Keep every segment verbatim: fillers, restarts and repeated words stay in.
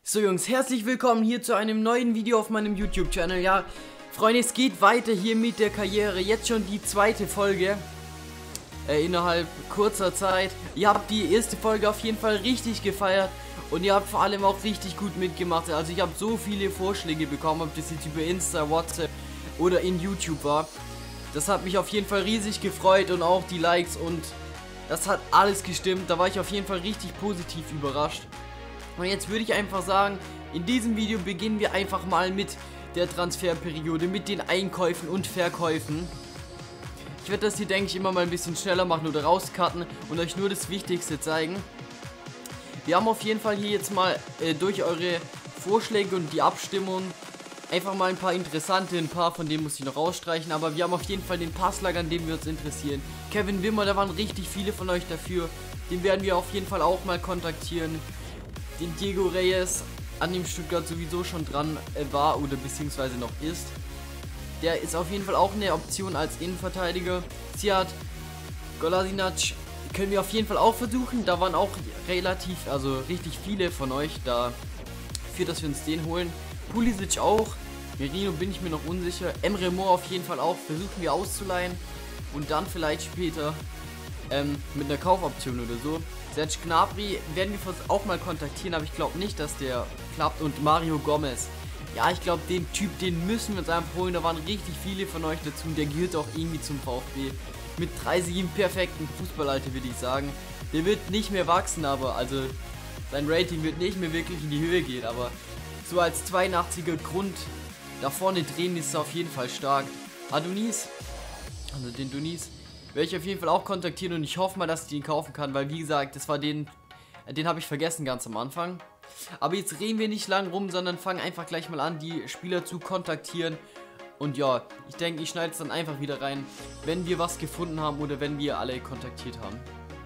So Jungs, herzlich willkommen hier zu einem neuen Video auf meinem YouTube-Channel. Ja, Freunde, es geht weiter hier mit der Karriere. Jetzt schon die zweite Folge äh, innerhalb kurzer Zeit. Ihr habt die erste Folge auf jeden Fall richtig gefeiert und ihr habt vor allem auch richtig gut mitgemacht. Also ich habe so viele Vorschläge bekommen, ob das jetzt über Insta, WhatsApp oder in YouTube war. Das hat mich auf jeden Fall riesig gefreut und auch die Likes, und das hat alles gestimmt. Da war ich auf jeden Fall richtig positiv überrascht. Und jetzt würde ich einfach sagen, in diesem Video beginnen wir einfach mal mit der Transferperiode, mit den Einkäufen und Verkäufen. Ich werde das hier, denke ich, immer mal ein bisschen schneller machen oder rauscutten und euch nur das Wichtigste zeigen. Wir haben auf jeden Fall hier jetzt mal äh, durch eure Vorschläge und die Abstimmung einfach mal ein paar interessante, ein paar von denen muss ich noch rausstreichen, aber wir haben auf jeden Fall den Passlager, an dem wir uns interessieren. Kevin Wimmer, da waren richtig viele von euch dafür, den werden wir auf jeden Fall auch mal kontaktieren. Den Diego Reyes, an dem Stuttgart sowieso schon dran äh, war oder beziehungsweise noch ist. Der ist auf jeden Fall auch eine Option als Innenverteidiger. Ziad Kolasinac können wir auf jeden Fall auch versuchen. Da waren auch relativ, also richtig viele von euch dafür, dass wir uns den holen. Pulisic auch. Merino bin ich mir noch unsicher. Emre Mor auf jeden Fall auch. Versuchen wir auszuleihen. Und dann vielleicht später ähm, mit einer Kaufoption oder so. Serge Gnabry werden wir auch mal kontaktieren, aber ich glaube nicht, dass der klappt. Und Mario Gomez. Ja, ich glaube, den Typ, den müssen wir uns einfach holen. Da waren richtig viele von euch dazu. Der gehört auch irgendwie zum VfB. Mit dreißig im perfekten Fußballalter, würde ich sagen. Der wird nicht mehr wachsen, aber also sein Rating wird nicht mehr wirklich in die Höhe gehen. Aber so als zweiundachtziger Grund da vorne drehen ist er auf jeden Fall stark. Adonis, also den Donis, werde ich auf jeden Fall auch kontaktieren und ich hoffe mal, dass ich den kaufen kann, weil wie gesagt, das war den, den habe ich vergessen ganz am Anfang. Aber jetzt reden wir nicht lang rum, sondern fangen einfach gleich mal an, die Spieler zu kontaktieren. Und ja, ich denke, ich schneide es dann einfach wieder rein, wenn wir was gefunden haben oder wenn wir alle kontaktiert haben.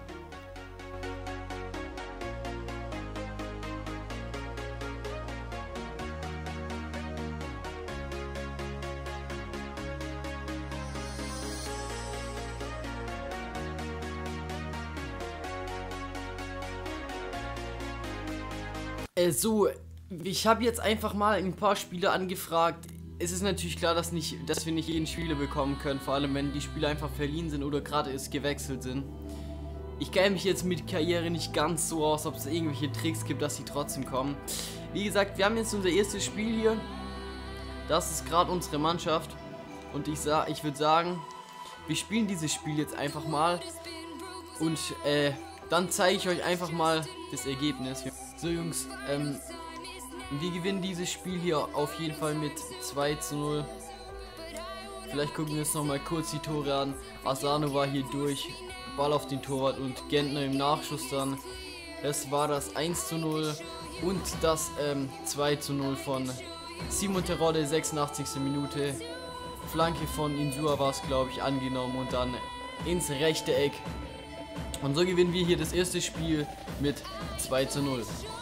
Äh, so, ich habe jetzt einfach mal ein paar Spieler angefragt. Es ist natürlich klar, dass, nicht, dass wir nicht jeden Spieler bekommen können, vor allem wenn die Spieler einfach verliehen sind oder gerade erst gewechselt sind. Ich kenne mich jetzt mit Karriere nicht ganz so aus, ob es irgendwelche Tricks gibt, dass sie trotzdem kommen. Wie gesagt, wir haben jetzt unser erstes Spiel hier. Das ist gerade unsere Mannschaft. Und ich, sa ich würde sagen, wir spielen dieses Spiel jetzt einfach mal. Und äh, dann zeige ich euch einfach mal das Ergebnis. So Jungs, ähm, wir gewinnen dieses Spiel hier auf jeden Fall mit zwei zu null. Vielleicht gucken wir uns noch mal kurz die Tore an. Asano war hier durch, Ball auf den Torwart und Gentner im Nachschuss dann. Das war das eins zu null und das ähm, zwei zu null von Simon Terodde, sechsundachtzigste Minute. Flanke von Insua war es, glaube ich, angenommen und dann ins rechte Eck. Und so gewinnen wir hier das erste Spiel mit zwei zu null.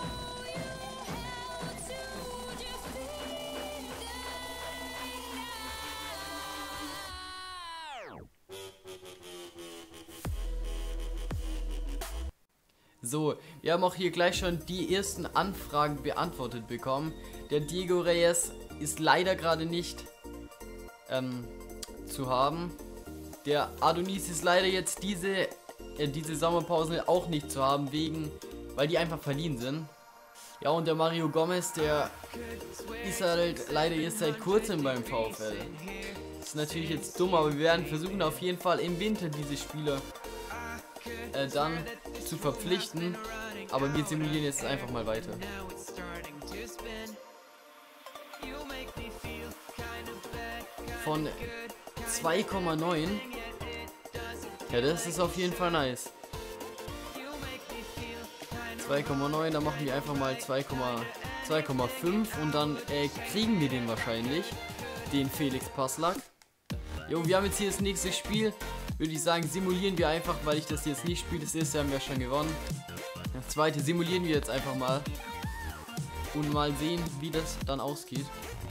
So, wir haben auch hier gleich schon die ersten Anfragen beantwortet bekommen. Der Diego Reyes ist leider gerade nicht ähm, zu haben. Der Adonis ist leider jetzt diese diese Sommerpause auch nicht zu haben, wegen, weil die einfach verliehen sind. Ja, und der Mario Gomez, der ist halt leider jetzt seit kurzem beim VfL. Das ist natürlich jetzt dumm, aber wir werden versuchen auf jeden Fall im Winter diese Spieler äh, dann zu verpflichten. Aber wir simulieren jetzt einfach mal weiter. Von zwei Komma neun. Ja, das ist auf jeden Fall nice. zwei Komma neun, da machen wir einfach mal zwei Komma fünf und dann äh, kriegen wir den wahrscheinlich, den Felix Passlack. Jo, wir haben jetzt hier das nächste Spiel, würde ich sagen, simulieren wir einfach, weil ich das jetzt nicht spiele. Das erste haben wir schon gewonnen. Das zweite simulieren wir jetzt einfach mal und mal sehen, wie das dann ausgeht.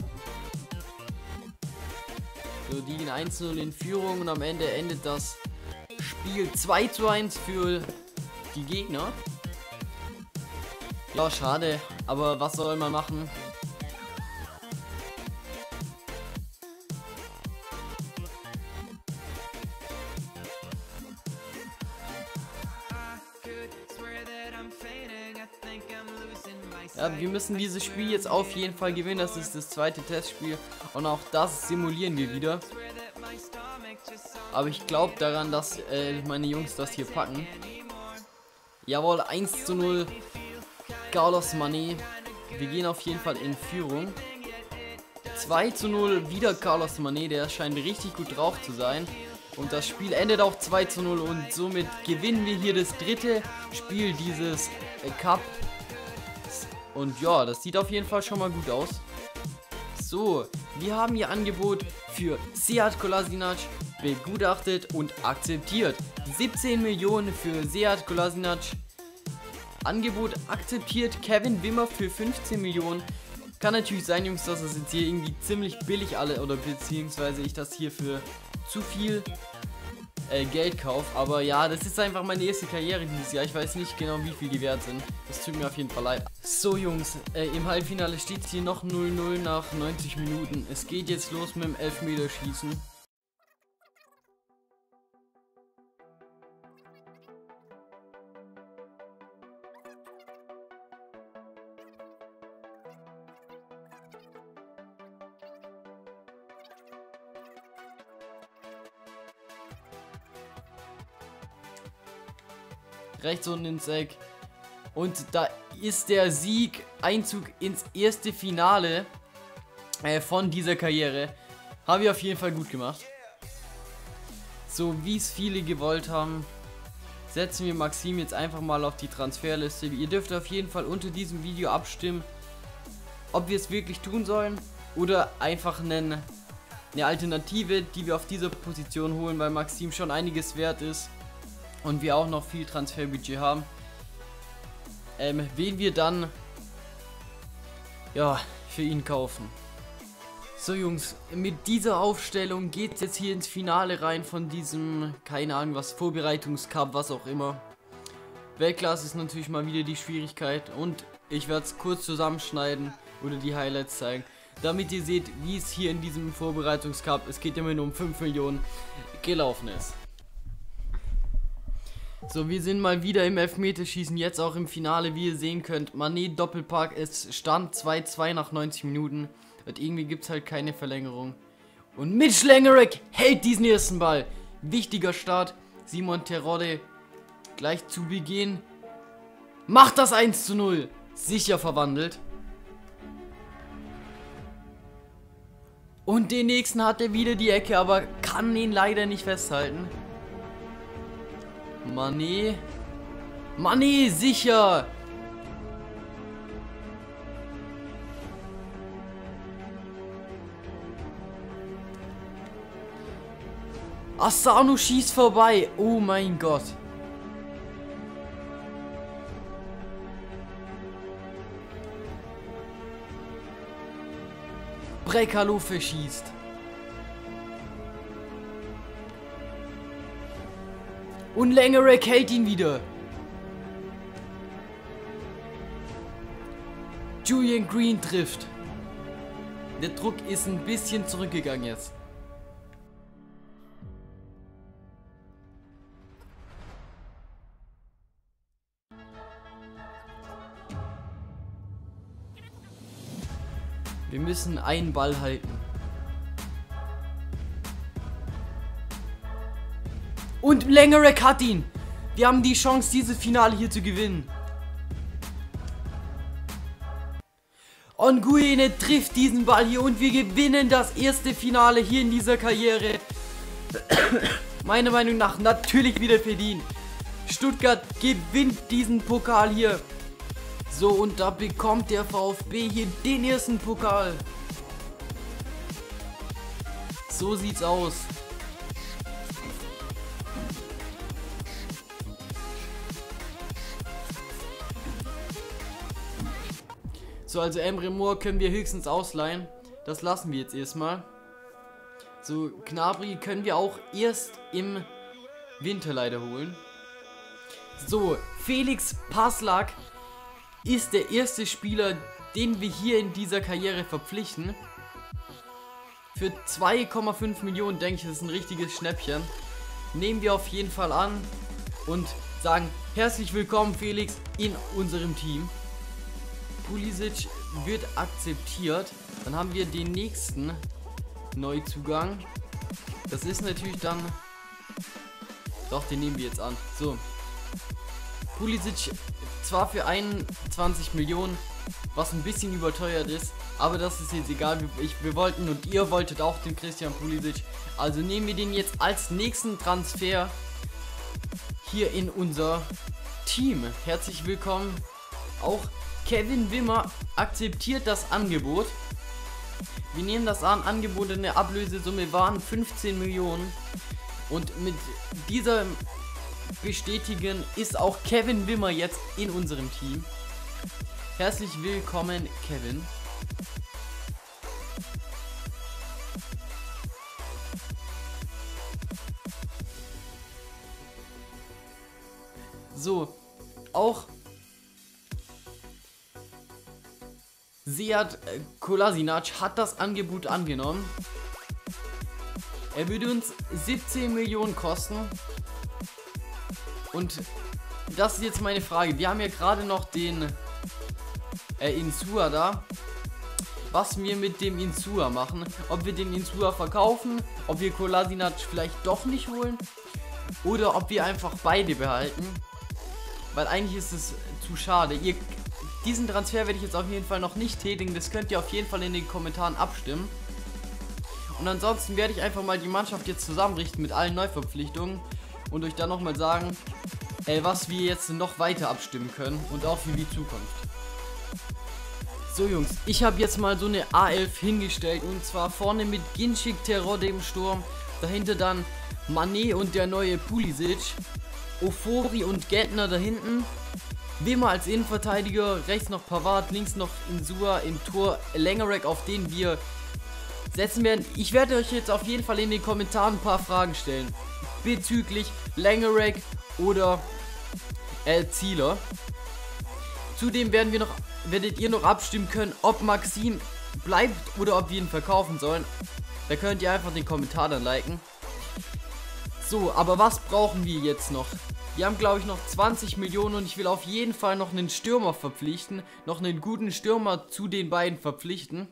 So, die gehen eins zu null in Führung und am Ende endet das Spiel zwei zu eins für die Gegner. Ja, schade, aber was soll man machen? Ja, wir müssen dieses Spiel jetzt auf jeden Fall gewinnen. Das ist das zweite Testspiel und auch das simulieren wir wieder. Aber ich glaube daran, dass äh, meine Jungs das hier packen. Jawohl, eins zu null. Carlos Mané. Wir gehen auf jeden Fall in Führung. zwei zu null. Wieder Carlos Mané. Der scheint richtig gut drauf zu sein. Und das Spiel endet auch zwei zu null. Und somit gewinnen wir hier das dritte Spiel dieses äh, Cup. Und ja, das sieht auf jeden Fall schon mal gut aus. So, wir haben hier Angebot für Sead Kolasinac begutachtet und akzeptiert. siebzehn Millionen für Sead Kolasinac. Angebot akzeptiert. Kevin Wimmer für fünfzehn Millionen. Kann natürlich sein, Jungs, dass das jetzt hier irgendwie ziemlich billig alle oder beziehungsweise ich das hier für zu viel äh, Geld kaufe. Aber ja, das ist einfach meine erste Karriere dieses Jahr. Ich weiß nicht genau, wie viel die wert sind. Das tut mir auf jeden Fall leid. So, Jungs, äh, im Halbfinale steht es hier noch null null nach neunzig Minuten. Es geht jetzt los mit dem Elfmeterschießen. Rechts unten ins Eck. Und da ist der Sieg, Einzug ins erste Finale äh, von dieser Karriere. Habe ich auf jeden Fall gut gemacht. So wie es viele gewollt haben, setzen wir Maxim jetzt einfach mal auf die Transferliste. Ihr dürft auf jeden Fall unter diesem Video abstimmen, ob wir es wirklich tun sollen oder einfach einen, eine Alternative, die wir auf dieser Position holen, weil Maxim schon einiges wert ist. Und wir auch noch viel Transferbudget haben, ähm, wen wir dann ja für ihn kaufen. So, Jungs, mit dieser Aufstellung geht es jetzt hier ins Finale rein von diesem, keine Ahnung was, Vorbereitungscup, was auch immer. Weltklasse ist natürlich mal wieder die Schwierigkeit und ich werde es kurz zusammenschneiden oder die Highlights zeigen, damit ihr seht, wie es hier in diesem Vorbereitungscup, es geht immerhin um fünf Millionen, gelaufen ist. So, wir sind mal wieder im Elfmeterschießen, jetzt auch im Finale, wie ihr sehen könnt. Mané Doppelpack, es stand zwei zu zwei nach neunzig Minuten. Und irgendwie gibt es halt keine Verlängerung. Und Mitch Langerack hält diesen ersten Ball. Wichtiger Start. Simon Terodde gleich zu Beginn macht das eins zu null. Sicher verwandelt. Und den nächsten hat er wieder die Ecke, aber kann ihn leider nicht festhalten. Mané. Mané, sicher. Asano schießt vorbei. Oh mein Gott. Brekalo verschießt. Und Langerack hält ihn wieder. Julian Green trifft. Der Druck ist ein bisschen zurückgegangen jetzt. Wir müssen einen Ball halten. Und Langerack hat ihn. Wir haben die Chance, dieses Finale hier zu gewinnen. Nguyen trifft diesen Ball hier und wir gewinnen das erste Finale hier in dieser Karriere. Meiner Meinung nach natürlich wieder verdient. Stuttgart gewinnt diesen Pokal hier. So, und da bekommt der VfB hier den ersten Pokal. So sieht's aus. So, also Emre Mor können wir höchstens ausleihen. Das lassen wir jetzt erstmal. So, Gnabry können wir auch erst im Winter leider holen. So, Felix Passlack ist der erste Spieler, den wir hier in dieser Karriere verpflichten. Für zwei Komma fünf Millionen, denke ich, das ist ein richtiges Schnäppchen. Nehmen wir auf jeden Fall an und sagen herzlich willkommen, Felix, in unserem Team. Pulisic wird akzeptiert. Dann haben wir den nächsten Neuzugang. Das ist natürlich dann... Doch, den nehmen wir jetzt an. So. Pulisic zwar für einundzwanzig Millionen, was ein bisschen überteuert ist, aber das ist jetzt egal. Wir, ich, wir wollten und ihr wolltet auch den Christian Pulisic. Also nehmen wir den jetzt als nächsten Transfer hier in unser Team. Herzlich willkommen. Auch Kevin Wimmer akzeptiert das Angebot. Wir nehmen das an. Angebotene Ablösesumme waren fünfzehn Millionen. Und mit dieser Bestätigen ist auch Kevin Wimmer jetzt in unserem Team. Herzlich willkommen, Kevin. So, auch Sead Kolasinac hat das Angebot angenommen. Er würde uns siebzehn Millionen kosten. Und das ist jetzt meine Frage. Wir haben ja gerade noch den äh, Insua da. Was wir mit dem Insua machen. Ob wir den Insua verkaufen. Ob wir Kolasinac vielleicht doch nicht holen. Oder ob wir einfach beide behalten. Weil eigentlich ist es zu schade. Ihr, diesen Transfer werde ich jetzt auf jeden Fall noch nicht tätigen. Das könnt ihr auf jeden Fall in den Kommentaren abstimmen. Und ansonsten werde ich einfach mal die Mannschaft jetzt zusammenrichten mit allen Neuverpflichtungen. Und euch dann nochmal sagen, äh, was wir jetzt noch weiter abstimmen können. Und auch für die Zukunft. So Jungs, ich habe jetzt mal so eine A elf hingestellt. Und zwar vorne mit Ginchik, Terodde im Sturm. Dahinter dann Mané und der neue Pulisic. Ofori und Gentner da hinten. Wimmer als Innenverteidiger. Rechts noch Pavard, links noch Insua im Tor. Langerack, auf den wir setzen werden. Ich werde euch jetzt auf jeden Fall in den Kommentaren ein paar Fragen stellen. Bezüglich Langerack oder äh, Zieler. Zudem werden wir noch, werdet ihr noch abstimmen können, ob Maxim bleibt oder ob wir ihn verkaufen sollen. Da könnt ihr einfach den Kommentar dann liken. So, aber was brauchen wir jetzt noch? Wir haben, glaube ich, noch zwanzig Millionen und ich will auf jeden Fall noch einen Stürmer verpflichten. Noch einen guten Stürmer zu den beiden verpflichten.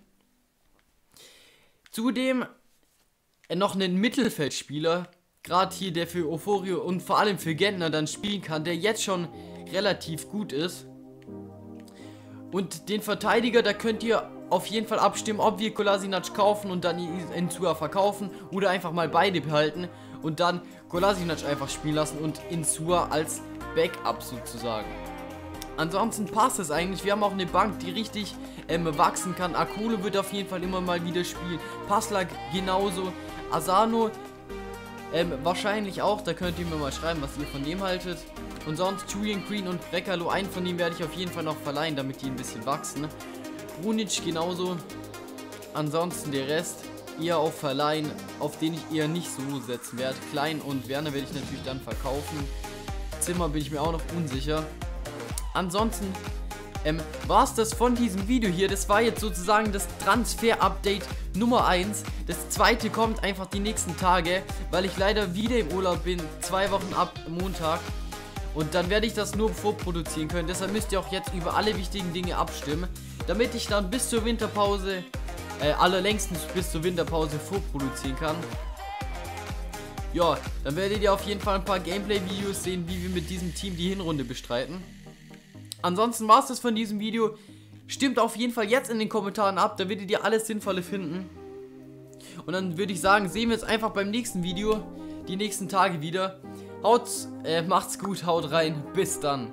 Zudem äh, noch einen Mittelfeldspieler, gerade hier, der für Ofori und vor allem für Gentner dann spielen kann, der jetzt schon relativ gut ist. Und den Verteidiger, da könnt ihr auf jeden Fall abstimmen, ob wir Kolasinac kaufen und dann Insua verkaufen oder einfach mal beide behalten und dann Kolasinac einfach spielen lassen und Insua als Backup sozusagen. Ansonsten passt es eigentlich. Wir haben auch eine Bank, die richtig ähm, wachsen kann. Akolo wird auf jeden Fall immer mal wieder spielen. Passlack genauso. Asano ähm, wahrscheinlich auch. Da könnt ihr mir mal schreiben, was ihr von dem haltet. Und sonst Julian Green und Brekalo, einen von denen werde ich auf jeden Fall noch verleihen, damit die ein bisschen wachsen. Brunic genauso. Ansonsten der Rest eher auf Verleihen, auf den ich eher nicht so setzen werde. Klein und Werner werde ich natürlich dann verkaufen. Zimmer bin ich mir auch noch unsicher. Ansonsten ähm, war es das von diesem Video hier. Das war jetzt sozusagen das Transfer-Update Nummer eins. Das zweite kommt einfach die nächsten Tage, weil ich leider wieder im Urlaub bin. Zwei Wochen ab Montag. Und dann werde ich das nur vorproduzieren können. Deshalb müsst ihr auch jetzt über alle wichtigen Dinge abstimmen, damit ich dann bis zur Winterpause, äh, allerlängstens bis zur Winterpause vorproduzieren kann. Ja, dann werdet ihr auf jeden Fall ein paar Gameplay-Videos sehen, wie wir mit diesem Team die Hinrunde bestreiten. Ansonsten war es das von diesem Video. Stimmt auf jeden Fall jetzt in den Kommentaren ab, da werdet ihr alles Sinnvolle finden. Und dann würde ich sagen, sehen wir uns einfach beim nächsten Video, die nächsten Tage wieder. Haut, äh, macht's gut, haut rein, bis dann.